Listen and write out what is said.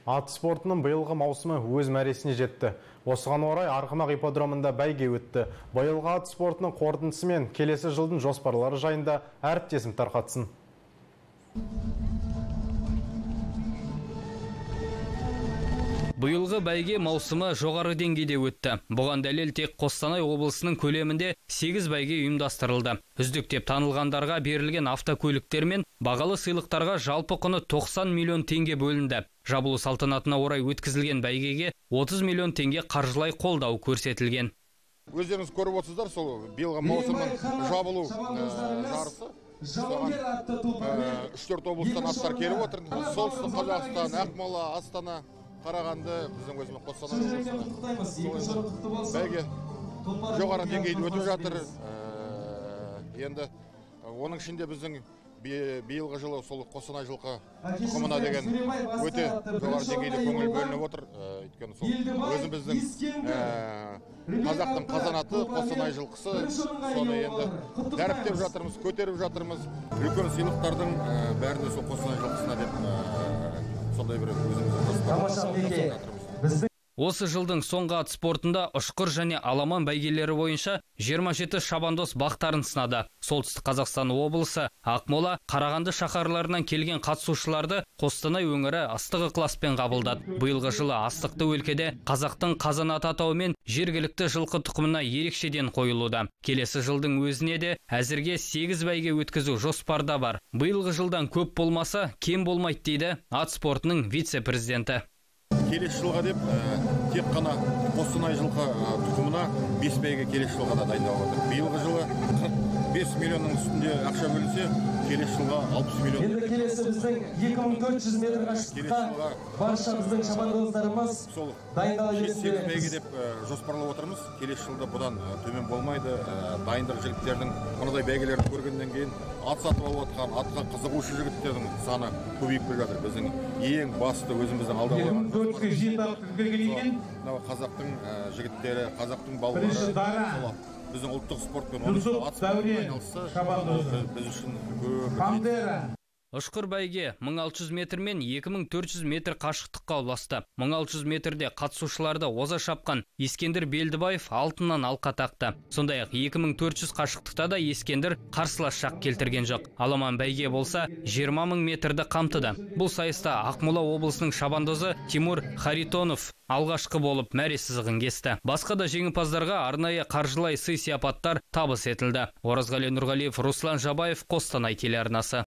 Ат спортының биылғы маусымы өз мәресіне жетті. Осыған орай Арғымақ ипподромында бәйге өтті. Биылғы ат спортының қорытындысы мен келесі жылдың жоспарлары жайында әріптесім тарқатсын. Биылғы бәйге маусымы жоғары деңгейде өтті. Бұған дәлел тек Қостанай облысының көлемінде 8 бәйге ұйымдастырылды. Үздік деп танылғандарға берілген автокөліктер мен бағалы сыйлықтарға жалпы құны 90 миллион теңге бөлінді. Жабылу салтанатына орай өткізілген бәйгеге 30 миллион теңге қаржылай қолдау көрсетілген. Өздеріңіз көріп отырсыздар, сол биылғы маусымның жабылу жарысы. 3-4 облыстан аттар келіп отыр. Солтүстік Қазақстан, Ақмола, Астана, Қарағанды, біздің өзіміз Қостанай облысында бәйге жоғары деңгейде өтіп жатыр. Енді оның ішінде біздің биылғы жылы сол Қостанай жылқы тұқымына деген өте жоғары деңгейде көңіл бөлініп отыр. Өйткені сол өзіміздің қазақтың қазанаты Қостанай жылқысы, соны енді дәріптеп жатырмыз, көтеріп жатырмыз. Үлкен сыйлықтардың бәріне сол Қостанай жылқысына деп сондай бір өзіміздің Осы жылдың соңғы ат спортында ұшқыр және аламан бәйгелері бойынша 27 шабандоз бақтарын сынады. Солтүстік Қазақстан облысы, Ақмола, Қарағанды шаһарларынан келген қатысушыларды Қостанай өңірі астық ықыласпен қабылдады. Биылғы жылы астықты өлкеде қазақтың қазанаты атауымен жергілікті жылқы тұқымына ерекшеден қойылуда. Келесі жылдың өзіне де әзірге 8 бәйге өткізу жоспарда бар. Биылғы жылдан көп болмаса, кем болмайды дейді ат спортының вице-президенті. Келесі жылға деп тек қана Қостанай жылқы тұқымына 5 бәйге келесі жылға да дайындалып отыр. Биылғы жылы 45 миллионның үстінде ақша бөлінсе, келесі жылға 60 миллион. Енді келесі біздің 2400 метр қашықтыққа барша біздің шабандоздарымыз дайындала береді. 8 бәйге деп жоспарлап отырмыз. Келесі жылда бұдан төмен болмайды. Дайындық жігіттердің мынадай бәйгелерді көргеннен кейін ат сатып алып отқан, атқа қызығушы жігіттердің саны көбейіп келе жатыр. Біздің ең басты өзіміздің алда қойған қазақтың жігіттері, қазақтың балалары, біздің ұлттық спортпен ат спортпен айналысса, біз үшін көп. Ұшқыр бәйге 1600 метр мен 2400 метр қашықтыққа ұласты. 1600 метрде қатысушыларды оза шапқан Ескендір Белдібаев алтыннан алқа тақты. Сондай-ақ 2400 қашықтықта да Ескендір қарсылас шақ келтірген жоқ. Аламан бәйге болса 20 000 метрді қамтыды. Бұл сайыста Ақмола облысының шабандозы Тимур Харитонов алғашқы болып мәре сызығын кесті. Басқа да жеңімпаздарға арнайы қаржылай сый-сияпаттар табыс етілді. Оразғали Нұрғалиев, Руслан Жабаев, Қостанай телеарнасы.